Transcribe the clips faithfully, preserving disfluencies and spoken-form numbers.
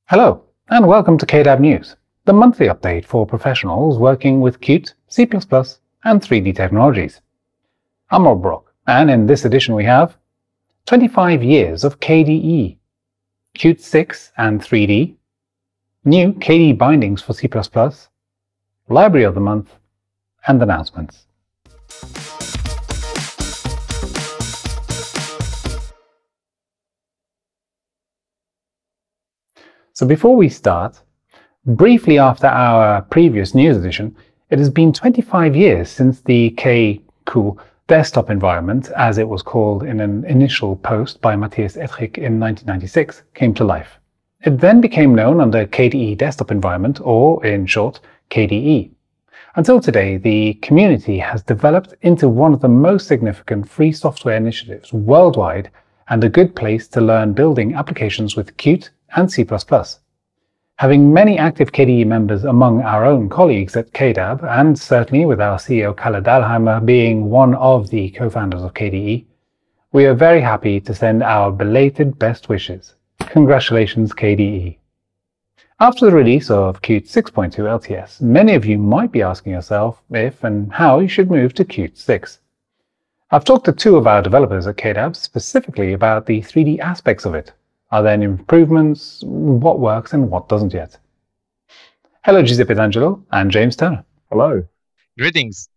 Hello, and welcome to K D A B News, the monthly update for professionals working with Qt, C plus plus, and three D technologies. I'm Rob Brock, and in this edition we have twenty-five years of K D E, Qt six and three D, new K D E bindings for C plus plus, Library of the Month, and announcements. So before we start, briefly after our previous news edition, it has been twenty-five years since the K-Cool desktop environment, as it was called in an initial post by Matthias Ettrich in nineteen ninety-six, came to life. It then became known under K D E Desktop Environment, or in short, K D E. Until today, the community has developed into one of the most significant free software initiatives worldwide and a good place to learn building applications with Qt and C plus plus. Having many active K D E members among our own colleagues at K D A B, and certainly with our C E O Kalle Dahlheimer being one of the co-founders of K D E, we are very happy to send our belated best wishes. Congratulations, K D E. After the release of Qt six point two L T S, many of you might be asking yourself if and how you should move to Qt six. I've talked to two of our developers at K D A B specifically about the three D aspects of it. Are there any improvements, what works and what doesn't yet? Hello Giuseppe D'Angelo and James Turner. Hello. Greetings.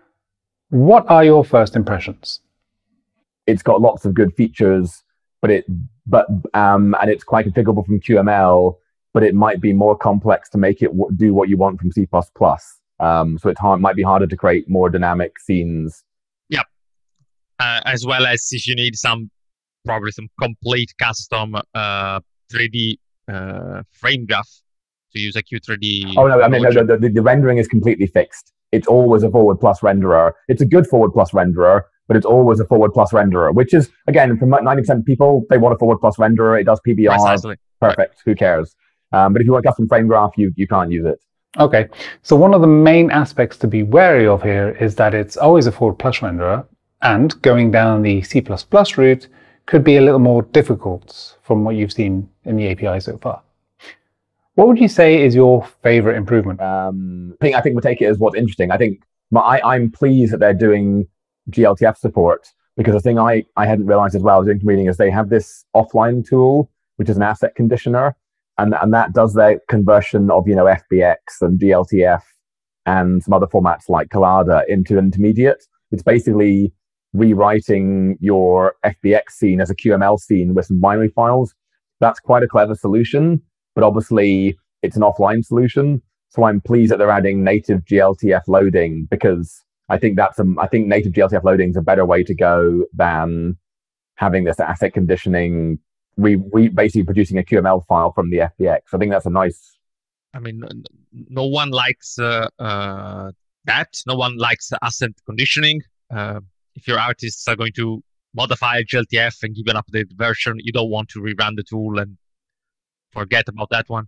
What are your first impressions? It's got lots of good features, but it but um and it's quite configurable from Q M L, but it might be more complex to make it w do what you want from C plus plus. Um, so it hard, might be harder to create more dynamic scenes. Yep. Uh, as well as if you need some probably some complete custom uh, three D uh, frame graph to use a Qt three D. Oh no, I mean no, no the, the rendering is completely fixed. It's always a forward plus renderer. It's a good forward plus renderer, but it's always a forward plus renderer, which is, again, for ninety percent of people, they want a forward plus renderer. It does P B R. Precisely. Perfect. Right. Who cares? Um, but if you want a custom frame graph, you, you can't use it. Okay, so one of the main aspects to be wary of here is that it's always a forward plus renderer, and going down the C plus plus route could be a little more difficult from what you've seen in the A P I so far. What would you say is your favorite improvement? Um, I think I think we'll take it as what's interesting. I think my, I, I'm pleased that they're doing G L T F support, because the thing I, I hadn't realized as well as doing reading is they have this offline tool, which is an asset conditioner, and, and that does their conversion of, you know, F B X and G L T F and some other formats like Collada into an intermediate. It's basically rewriting your F B X scene as a Q M L scene with some binary files. That's quite a clever solution, but obviously it's an offline solution. So I'm pleased that they're adding native G L T F loading, because I think that's a, I think native G L T F loading is a better way to go than having this asset conditioning, re, re, basically producing a Q M L file from the F B X. I think that's a nice. I mean, no one likes uh, uh, that. No one likes asset conditioning. Uh, If your artists are going to modify G L T F and give an updated version, you don't want to rerun the tool and forget about that one.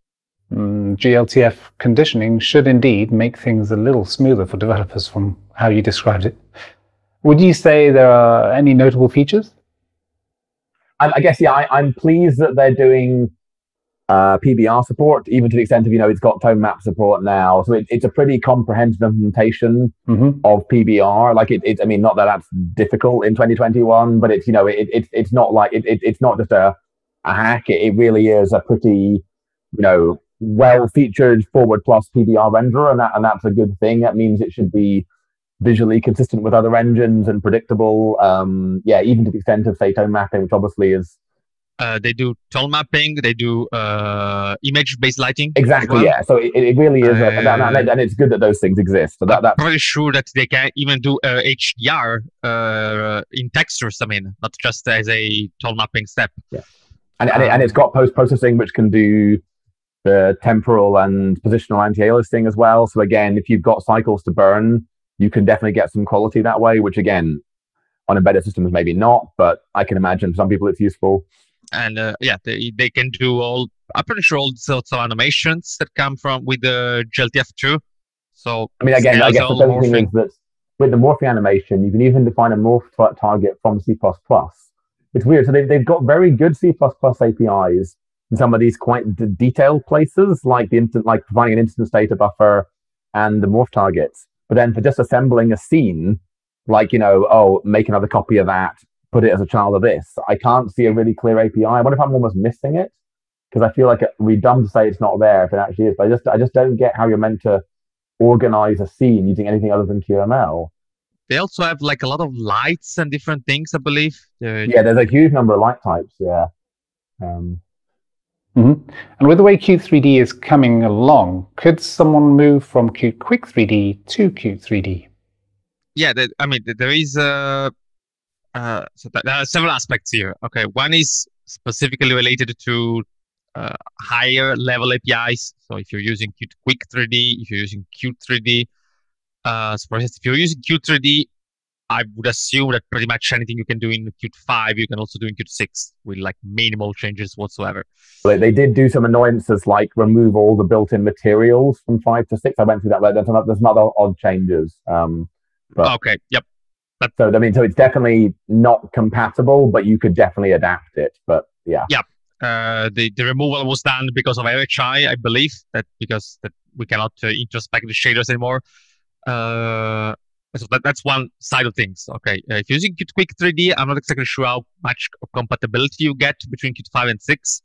Mm, G L T F conditioning should indeed make things a little smoother for developers from how you described it. Would you say there are any notable features? I, I guess, yeah, I, I'm pleased that they're doing Uh, P B R support, even to the extent of, you know, it's got tone map support now. So it, it's a pretty comprehensive implementation mm-hmm. of P B R. Like it, it, I mean, not that that's difficult in twenty twenty-one, but it's, you know, it, it it's not like, it, it, it's not just a, a hack. It, it really is a pretty, you know, well-featured forward plus P B R renderer, and that, and that's a good thing. That means it should be visually consistent with other engines and predictable. Um, yeah, even to the extent of, say, tone mapping, which obviously is Uh, they do tone mapping, they do uh, image-based lighting. Exactly, well. yeah. So it, it really is, uh, a, and, and it's good that those things exist. So that, I'm that's pretty sure that they can even do uh, H D R uh, in textures, I mean, not just as a tone mapping step. Yeah. And, and, it, and it's got post-processing, which can do the temporal and positional anti-aliasing as well. So again, if you've got cycles to burn, you can definitely get some quality that way, which again, on embedded systems, maybe not, but I can imagine for some people it's useful. And uh, yeah, they, they can do all, I'm pretty sure all sorts of animations that come from with the G L T F two. So, I mean, again, I guess the other thing is that with the morphing animation, you can even define a morph target from C plus plus. It's weird. So they've, they've got very good C plus plus A P Is in some of these quite d- detailed places, like the instant, like providing an instance data buffer and the morph targets. But then for just assembling a scene, like, you know, oh, make another copy of that, put it as a child of this, I can't see a really clear A P I. I wonder if I'm almost missing it, because I feel like it would be dumb to say it's not there if it actually is. But I just, I just don't get how you're meant to organize a scene using anything other than Q M L. They also have like a lot of lights and different things, I believe. Uh, yeah, there's a huge number of light types. Yeah. Um, mm-hmm. And with the way Qt three D is coming along, could someone move from Qt Quick three D to Qt three D? Yeah, the, I mean, there is uh, uh, so there are several aspects here. Okay, one is specifically related to uh, higher level A P Is. So if you're using Qt Quick three D, if you're using Qt three D, uh, so for instance, if you're using Qt three D, I would assume that pretty much anything you can do in Qt five, you can also do in Qt six with like minimal changes whatsoever. They, they did do some annoyances like remove all the built-in materials from five to six. I went through that. There's some, there's some other odd changes. Um, but, okay, yep. But, so I mean, so it's definitely not compatible, but you could definitely adapt it. But yeah. Yep. Uh, the, the removal was done because of R H I, I believe, that because that we cannot uh, introspect the shaders anymore. Uh, So that, that's one side of things. Okay, uh, if you're using Qt Quick three D, I'm not exactly sure how much compatibility you get between Qt five and six,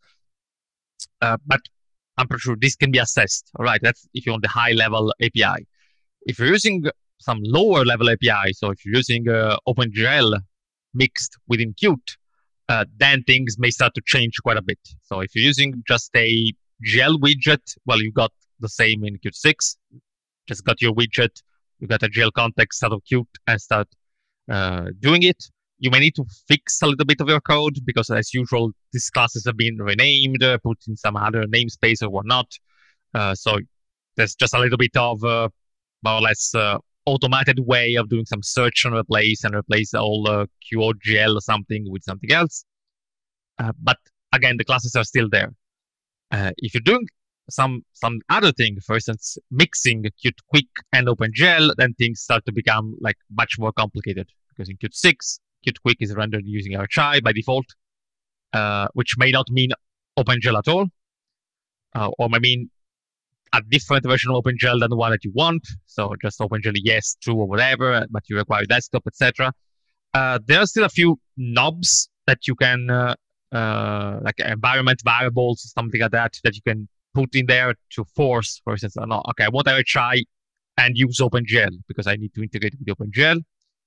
uh, but I'm pretty sure this can be assessed. All right, that's if you want the high level A P I. If you're using some lower level A P I, so if you're using uh, OpenGL mixed within Qt, uh, then things may start to change quite a bit. So if you're using just a G L widget, well, you got the same in Qt six, just got your widget. You got a G L context out of Qt and start uh, doing it. You may need to fix a little bit of your code because, as usual, these classes have been renamed, uh, put in some other namespace or whatnot. Uh, so there's just a little bit of uh, more or less uh, automated way of doing some search and replace and replace all uh, Q O G L or something with something else. Uh, but again, the classes are still there. Uh, if you're doing some some other thing, for instance, mixing Qt Quick and OpenGL, then things start to become like much more complicated. Because in Qt six, Qt Quick is rendered using R H I by default, uh, which may not mean OpenGL at all, uh, or may mean a different version of OpenGL than the one that you want. So just OpenGL yes, true, or whatever, but you require desktop, et cetera. Uh, there are still a few knobs that you can, uh, uh, like environment variables, something like that, that you can put in there to force, for instance, oh, no, okay, I want R H I and use OpenGL because I need to integrate with OpenGL.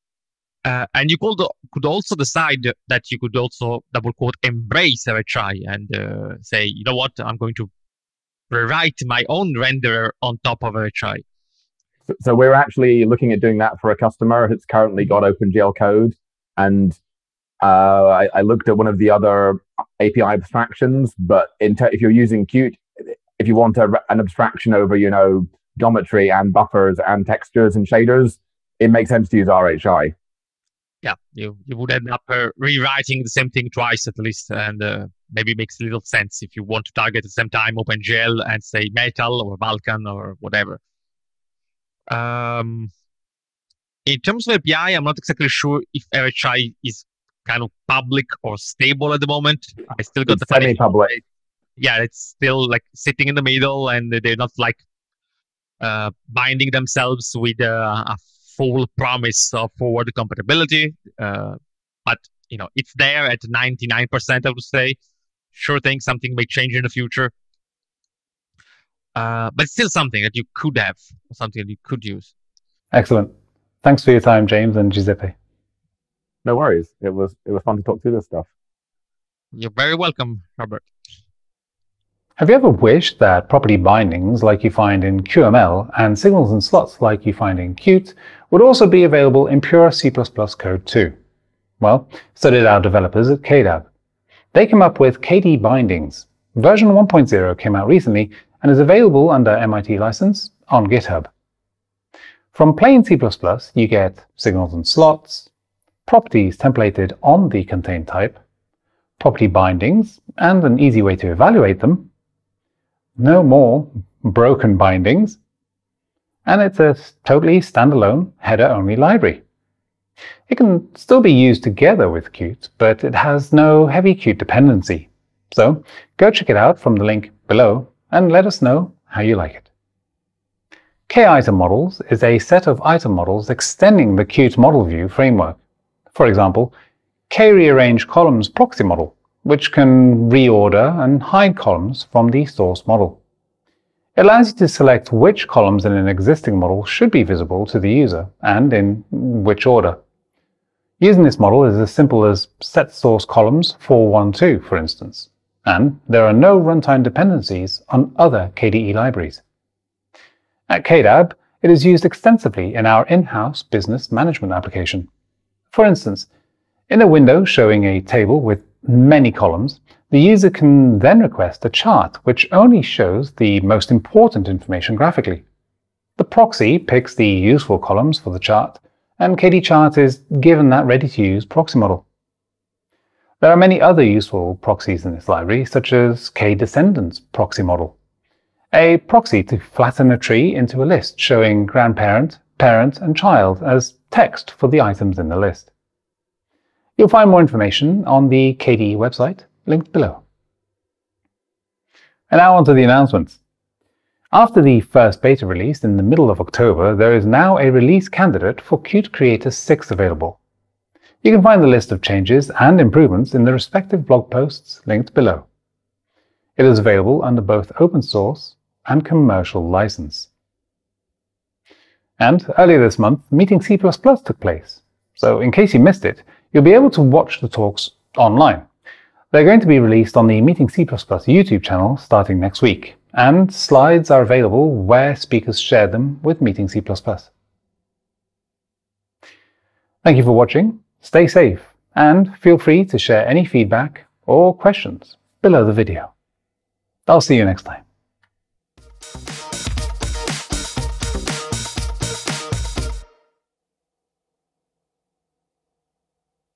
Uh, and you could, could also decide that you could also double quote embrace R H I and uh, say, you know what, I'm going to rewrite my own renderer on top of R H I. So, so we're actually looking at doing that for a customer who's currently got OpenGL code. And uh, I, I looked at one of the other A P I abstractions, but in if you're using Qt, if you want a, an abstraction over, you know, geometry and buffers and textures and shaders, it makes sense to use R H I. Yeah, you, you would end up uh, rewriting the same thing twice at least, and uh, maybe it makes little sense if you want to target at the same time OpenGL and say Metal or Vulkan or whatever. Um, in terms of A P I, I'm not exactly sure if R H I is kind of public or stable at the moment. I still got It's the funny semi-public. Yeah, it's still like sitting in the middle, and they're not like uh, binding themselves with uh, a full promise of forward compatibility. Uh, but you know, it's there at ninety-nine percent, I would say. Sure thing, something may change in the future, uh, but it's still something that you could have, something that you could use. Excellent. Thanks for your time, James and Giuseppe. No worries. It was it was fun to talk through this stuff. You're very welcome, Robert. Have you ever wished that property bindings like you find in Q M L and signals and slots like you find in Qt would also be available in pure C plus plus code too? Well, so did our developers at K D A B. They came up with K D bindings. Version one point oh came out recently and is available under M I T license on GitHub. From plain C plus plus, you get signals and slots, properties templated on the contained type, property bindings, and an easy way to evaluate them, no more broken bindings, and it's a totally standalone header-only library. It can still be used together with Qt, but it has no heavy Qt dependency. So go check it out from the link below and let us know how you like it. K-item models is a set of item models extending the Qt model view framework. For example, K-rearrange columns proxy model, which can reorder and hide columns from the source model. It allows you to select which columns in an existing model should be visible to the user and in which order. Using this model is as simple as set source columns four one two, for instance, and there are no runtime dependencies on other K D E libraries. At K D A B, it is used extensively in our in-house business management application. For instance, in a window showing a table with many columns, the user can then request a chart which only shows the most important information graphically. The proxy picks the useful columns for the chart, and K D Chart is given that ready-to-use proxy model. There are many other useful proxies in this library, such as K-Descendants proxy model, a proxy to flatten a tree into a list showing grandparent, parent, and child as text for the items in the list. You'll find more information on the K D E website, linked below. And now on to the announcements. After the first beta release in the middle of October, there is now a release candidate for Qt Creator six available. You can find the list of changes and improvements in the respective blog posts linked below. It is available under both open source and commercial license. And earlier this month, Meeting C plus plus took place, so in case you missed it, you'll be able to watch the talks online. They're going to be released on the Meeting C plus plus YouTube channel starting next week, and slides are available where speakers share them with Meeting C plus plus. Thank you for watching, stay safe, and feel free to share any feedback or questions below the video. I'll see you next time.